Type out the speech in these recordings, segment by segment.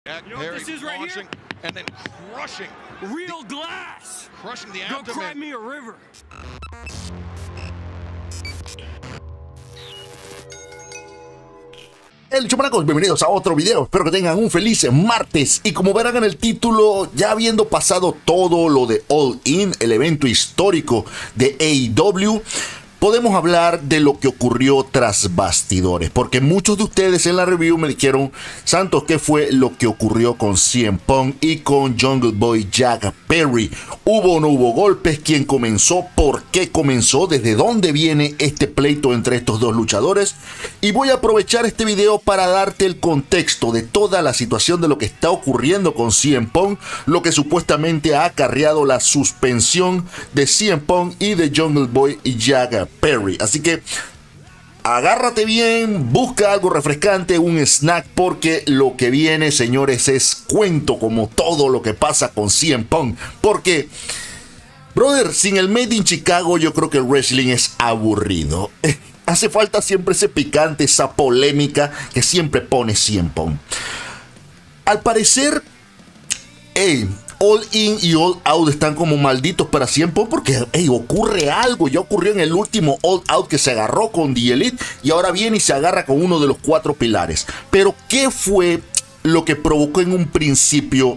You know what this is right here? And then crushing. Real glass. Crushing the Go cry abdomen. me a river. Hey Luchamanacos, bienvenidos a otro video, espero que tengan un feliz martes. Y como verán en el título, ya habiendo pasado todo lo de All In, el evento histórico de AEW, podemos hablar de lo que ocurrió tras bastidores, porque muchos de ustedes en la review me dijeron: Santos, ¿qué fue lo que ocurrió con CM Punk y con Jungle Boy Jack Perry? ¿Hubo o no hubo golpes? ¿Quién comenzó? ¿Por qué comenzó? ¿Desde dónde viene este pleito entre estos dos luchadores? Y voy a aprovechar este video para darte el contexto de toda la situación de lo que está ocurriendo con CM Punk, lo que supuestamente ha acarreado la suspensión de CM Punk y de Jungle Boy y Jack Perry. Así que agárrate bien, busca algo refrescante, un snack, porque lo que viene, señores, es cuento como todo lo que pasa con CM Punk. Porque, brother, sin el Made in Chicago yo creo que el wrestling es aburrido. Hace falta siempre ese picante, esa polémica que siempre pone CM Punk. Al parecer, All In y All Out están como malditos para CM Punk porque ocurre algo. Ya ocurrió en el último All Out, que se agarró con The Elite, y ahora viene y se agarra con uno de los 4 pilares. Pero ¿qué fue lo que provocó en un principio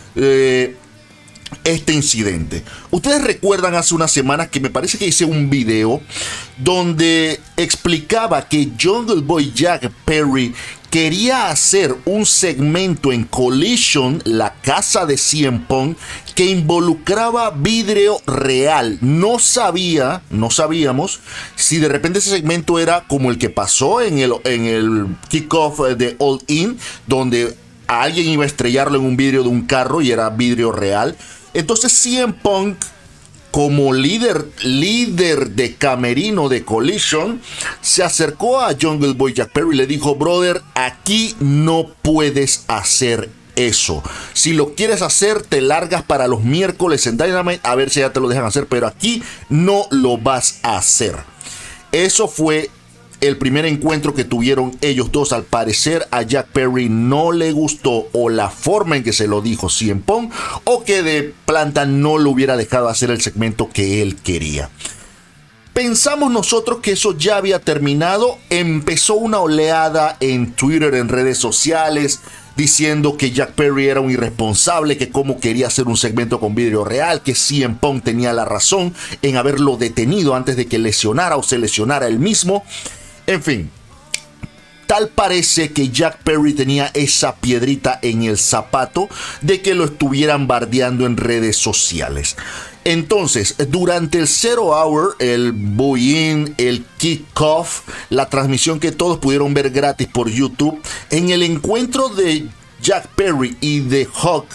este incidente? Ustedes recuerdan hace unas semanas que me parece que hice un video donde explicaba que Jungle Boy Jack Perry quería hacer un segmento en Collision, la casa de CM Punk, que involucraba vidrio real. No sabíamos si de repente ese segmento era como el que pasó en el kickoff de All In, donde a alguien iba a estrellarlo en un vidrio de un carro y era vidrio real. Entonces CM Punk, como líder de camerino de Collision, se acercó a Jungle Boy Jack Perry y le dijo: brother, aquí no puedes hacer eso. Si lo quieres hacer, te largas para los miércoles en Dynamite a ver si ya te lo dejan hacer, pero aquí no lo vas a hacer. Eso fue el primer encuentro que tuvieron ellos dos. Al parecer a Jack Perry no le gustó o la forma en que se lo dijo CM Punk, o que de planta no lo hubiera dejado hacer el segmento que él quería. Pensamos nosotros que eso ya había terminado. Empezó una oleada en Twitter, en redes sociales, diciendo que Jack Perry era un irresponsable, que cómo quería hacer un segmento con vidrio real, que CM Punk tenía la razón en haberlo detenido antes de que lesionara o se lesionara él mismo. En fin, tal parece que Jack Perry tenía esa piedrita en el zapato de que lo estuvieran bardeando en redes sociales. Entonces, durante el Zero Hour, el buy-in, el kickoff, la transmisión que todos pudieron ver gratis por YouTube, en el encuentro de Jack Perry y de Hawk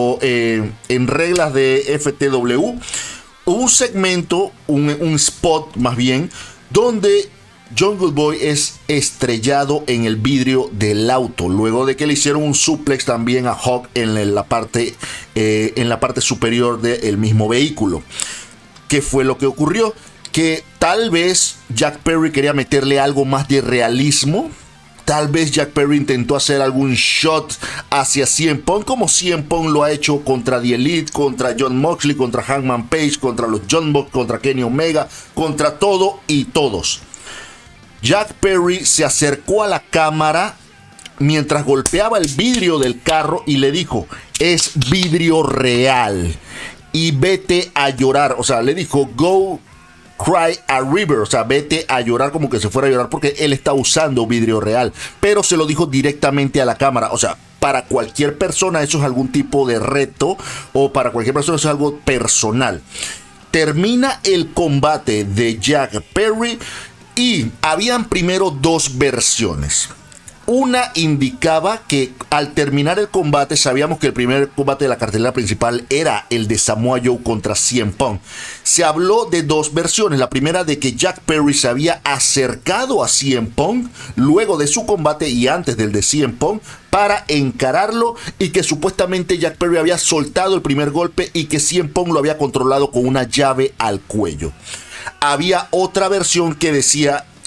en reglas de FTW, hubo un segmento, un spot más bien, donde Jungle Boy es estrellado en el vidrio del auto, luego de que le hicieron un suplex también a Hawk en la parte superior del mismo vehículo. ¿Qué fue lo que ocurrió? Que tal vez Jack Perry quería meterle algo más de realismo. Tal vez Jack Perry intentó hacer algún shot hacia CM Punk, como CM Punk lo ha hecho contra The Elite, contra Jon Moxley, contra Hangman Page, contra los John Bucks, contra Kenny Omega, contra todo y todos. Jack Perry se acercó a la cámara mientras golpeaba el vidrio del carro y le dijo: es vidrio real y vete a llorar. O sea, le dijo: go cry a river. O sea, vete a llorar, como que se fuera a llorar, porque él está usando vidrio real. Pero se lo dijo directamente a la cámara. O sea, para cualquier persona eso es algún tipo de reto, o para cualquier persona eso es algo personal. Termina el combate de Jack Perry y habían primero 2 versiones. Una indicaba que al terminar el combate, sabíamos que el primer combate de la cartelera principal era el de Samoa Joe contra CM Punk. Se habló de 2 versiones. La primera, de que Jack Perry se había acercado a CM Punk luego de su combate y antes del de CM Punk para encararlo, y que supuestamente Jack Perry había soltado el primer golpe y que CM Punk lo había controlado con una llave al cuello. Había otra versión que decía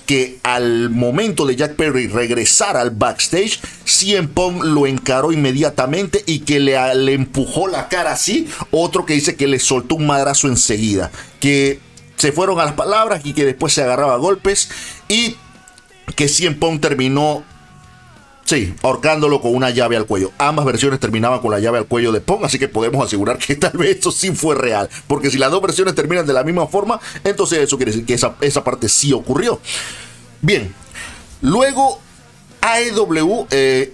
que al momento de Jack Perry regresar al backstage, CM Punk lo encaró inmediatamente y que le empujó la cara así. Otro que dice que le soltó un madrazo enseguida, que se fueron a las palabras y que después se agarraba a golpes y que CM Punk terminó, sí, ahorcándolo con una llave al cuello. Ambas versiones terminaban con la llave al cuello de Punk, así que podemos asegurar que tal vez eso sí fue real, porque si las dos versiones terminan de la misma forma, entonces eso quiere decir que esa parte sí ocurrió. Bien, luego AEW,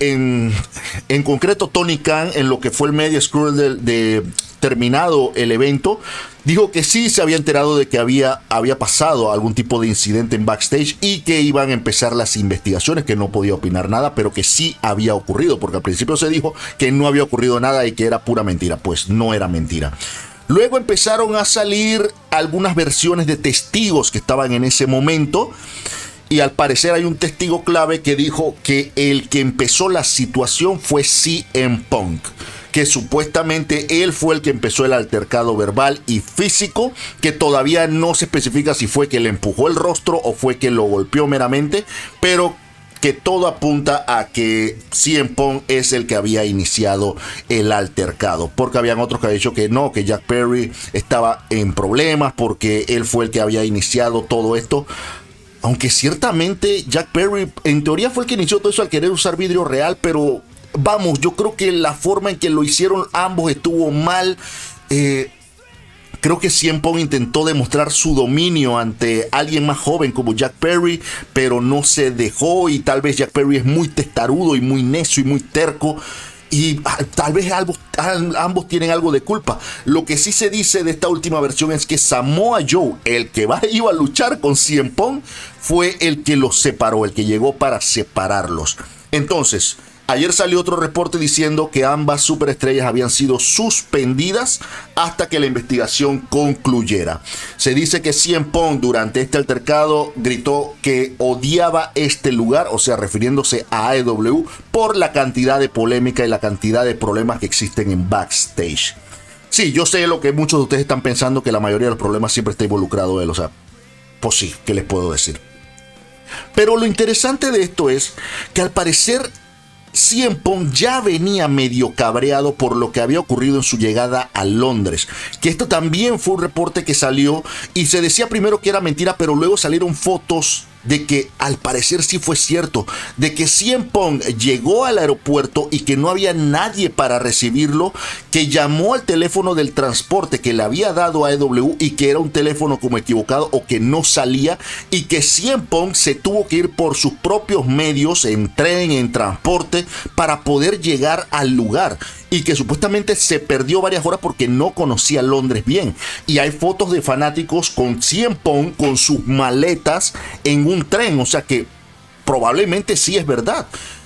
en concreto Tony Khan, en lo que fue el media scrum de terminado el evento, dijo que sí se había enterado de que había pasado algún tipo de incidente en backstage y que iban a empezar las investigaciones, que no podía opinar nada, pero que sí había ocurrido, porque al principio se dijo que no había ocurrido nada y que era pura mentira. Pues no era mentira. Luego empezaron a salir algunas versiones de testigos que estaban en ese momento. Y al parecer hay un testigo clave que dijo que el que empezó la situación fue CM Punk, que supuestamente él fue el que empezó el altercado verbal y físico, que todavía no se especifica si fue que le empujó el rostro o fue que lo golpeó meramente, pero que todo apunta a que CM Punk es el que había iniciado el altercado, porque habían otros que habían dicho que no, que Jack Perry estaba en problemas porque él fue el que había iniciado todo esto. Aunque ciertamente Jack Perry en teoría fue el que inició todo eso al querer usar vidrio real, pero vamos, yo creo que la forma en que lo hicieron ambos estuvo mal. Creo que CM Punk intentó demostrar su dominio ante alguien más joven como Jack Perry, pero no se dejó, y tal vez Jack Perry es muy testarudo y muy necio y muy terco. Y tal vez ambos tienen algo de culpa. Lo que sí se dice de esta última versión es que Samoa Joe, el que iba a luchar con CM Punk, fue el que los separó, el que llegó para separarlos. Entonces, ayer salió otro reporte diciendo que ambas superestrellas habían sido suspendidas hasta que la investigación concluyera. Se dice que CM Punk durante este altercado gritó que odiaba este lugar, o sea, refiriéndose a AEW, por la cantidad de polémica y la cantidad de problemas que existen en backstage. Sí, yo sé lo que muchos de ustedes están pensando, que la mayoría de los problemas siempre está involucrado él, o sea, pues sí, ¿qué les puedo decir? Pero lo interesante de esto es que al parecer CM Punk ya venía medio cabreado por lo que había ocurrido en su llegada a Londres, que esto también fue un reporte que salió y se decía primero que era mentira, pero luego salieron fotos de que al parecer sí fue cierto, de que CM Punk llegó al aeropuerto y que no había nadie para recibirlo, que llamó al teléfono del transporte que le había dado a AEW y que era un teléfono como equivocado o que no salía, y que CM Punk se tuvo que ir por sus propios medios, en tren, en transporte, para poder llegar al lugar, y que supuestamente se perdió varias horas porque no conocía Londres bien. Y hay fotos de fanáticos con CM Punk con sus maletas en un tren, o sea que probablemente sí es verdad.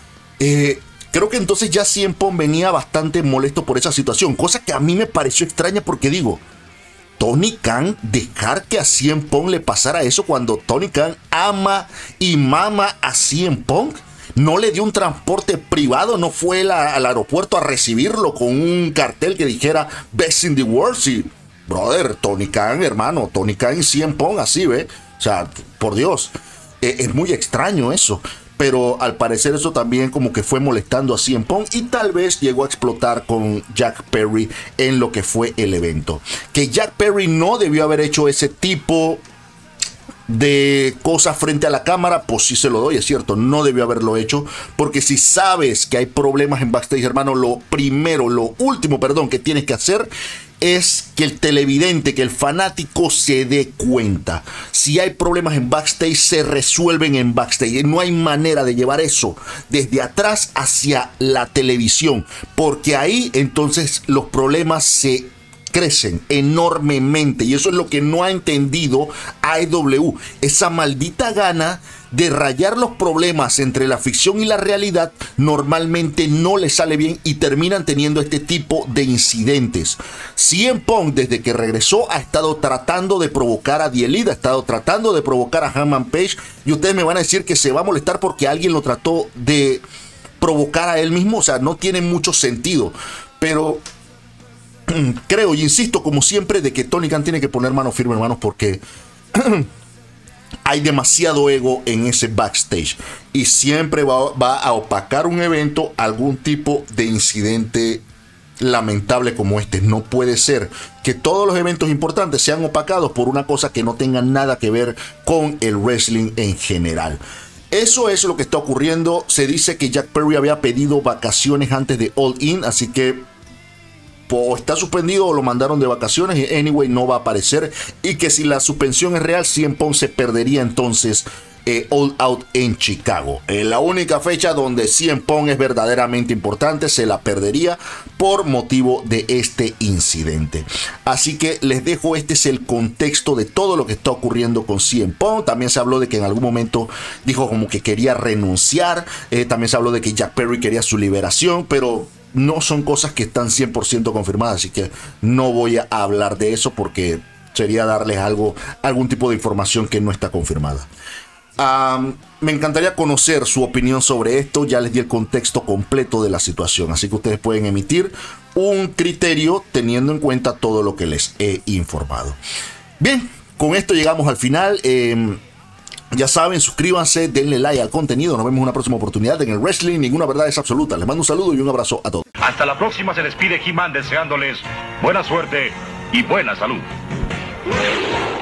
Creo que entonces ya CM Punk venía bastante molesto por esa situación, cosa que a mí me pareció extraña, porque digo, Tony Khan dejar que a CM Punk le pasara eso cuando Tony Khan ama y mama a CM Punk. No le dio un transporte privado, no fue al aeropuerto a recibirlo con un cartel que dijera Best in the World. Sí, brother, Tony Khan, hermano, Tony Khan y CM Punk, así, ¿ve? O sea, por Dios, es muy extraño eso. Pero al parecer eso también como que fue molestando a CM Punk, y tal vez llegó a explotar con Jack Perry en lo que fue el evento. Que Jack Perry no debió haber hecho ese tipo de cosas frente a la cámara, pues sí se lo doy, es cierto, no debió haberlo hecho, porque si sabes que hay problemas en backstage, hermano, lo último que tienes que hacer es que el televidente, que el fanático se dé cuenta. Si hay problemas en backstage, se resuelven en backstage. No hay manera de llevar eso desde atrás hacia la televisión, porque ahí entonces los problemas se crecen enormemente, y eso es lo que no ha entendido AEW, esa maldita gana de rayar los problemas entre la ficción y la realidad. Normalmente no les sale bien y terminan teniendo este tipo de incidentes. CM Punk, desde que regresó, ha estado tratando de provocar a The Elite, ha estado tratando de provocar a Hangman Page, y ustedes me van a decir que se va a molestar porque alguien lo trató de provocar a él mismo. O sea, no tiene mucho sentido, pero creo y insisto como siempre de que Tony Khan tiene que poner mano firme, hermanos, porque hay demasiado ego en ese backstage y siempre va a opacar un evento algún tipo de incidente lamentable como este. No puede ser que todos los eventos importantes sean opacados por una cosa que no tenga nada que ver con el wrestling en general. Eso es lo que está ocurriendo. Se dice que Jack Perry había pedido vacaciones antes de All In, así que o está suspendido o lo mandaron de vacaciones y anyway no va a aparecer, y que si la suspensión es real, CM Punk se perdería entonces All Out en Chicago. La única fecha donde CM Punk es verdaderamente importante, se la perdería por motivo de este incidente. Así que les dejo, este es el contexto de todo lo que está ocurriendo con CM Punk. También se habló de que en algún momento dijo como que quería renunciar, también se habló de que Jack Perry quería su liberación, pero no son cosas que están 100% confirmadas, así que no voy a hablar de eso porque sería darles algún tipo de información que no está confirmada. Me encantaría conocer su opinión sobre esto. Ya les di el contexto completo de la situación, así que ustedes pueden emitir un criterio teniendo en cuenta todo lo que les he informado. Bien, con esto llegamos al final. Ya saben, suscríbanse, denle like al contenido. Nos vemos en una próxima oportunidad en el wrestling. Ninguna verdad es absoluta. Les mando un saludo y un abrazo a todos. Hasta la próxima. Se despide He-Man deseándoles buena suerte y buena salud.